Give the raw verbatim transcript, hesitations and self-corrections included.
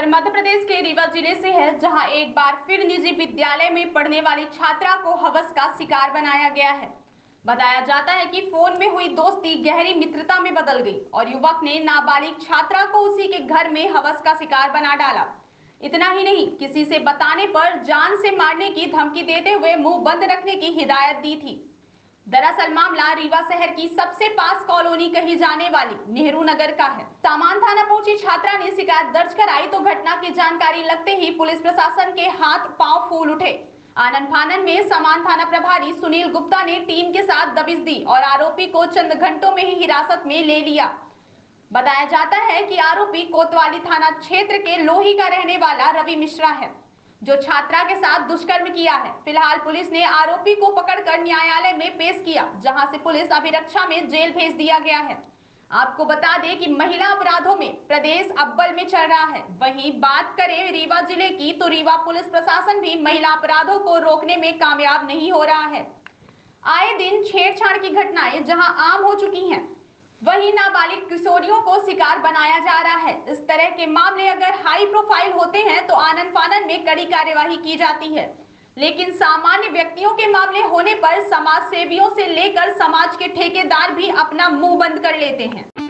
खबर मध्य प्रदेश के रीवा जिले से है, जहां एक बार फिर निजी विद्यालय में पढ़ने वाली छात्रा को हवस का शिकार बनाया गया है। बताया जाता है कि फोन में हुई दोस्ती गहरी मित्रता में बदल गई और युवक ने नाबालिग छात्रा को उसी के घर में हवस का शिकार बना डाला। इतना ही नहीं, किसी से बताने पर जान से मारने की धमकी देते हुए मुंह बंद रखने की हिदायत दी थी। दरअसल मामला रीवा शहर की सबसे पास कॉलोनी कही जाने वाली नेहरू नगर का है। सामान थाना पहुंची छात्रा ने शिकायत दर्ज कराई तो घटना की जानकारी लगते ही पुलिस प्रशासन के हाथ पांव फूल उठे। आनन फानन में सामान थाना प्रभारी सुनील गुप्ता ने टीम के साथ दबिश दी और आरोपी को चंद घंटों में ही हिरासत में ले लिया। बताया जाता है कि आरोपी कोतवाली थाना क्षेत्र के लोही का रहने वाला रवि मिश्रा है, जो छात्रा के साथ दुष्कर्म किया है। फिलहाल पुलिस ने आरोपी को पकड़कर न्यायालय में पेश किया, जहां से पुलिस अभिरक्षा में जेल भेज दिया गया है। आपको बता दें कि महिला अपराधों में प्रदेश अव्वल में चल रहा है। वहीं बात करें रीवा जिले की, तो रीवा पुलिस प्रशासन भी महिला अपराधों को रोकने में कामयाब नहीं हो रहा है। आए दिन छेड़छाड़ की घटनाएं जहां आम हो चुकी हैं, वहीं नाबालिग किशोरियों को शिकार बनाया जा रहा है। इस तरह के मामले अगर हाई प्रोफाइल होते हैं तो आनन फानन में कड़ी कार्यवाही की जाती है, लेकिन सामान्य व्यक्तियों के मामले होने पर समाज सेवियों से लेकर समाज के ठेकेदार भी अपना मुंह बंद कर लेते हैं।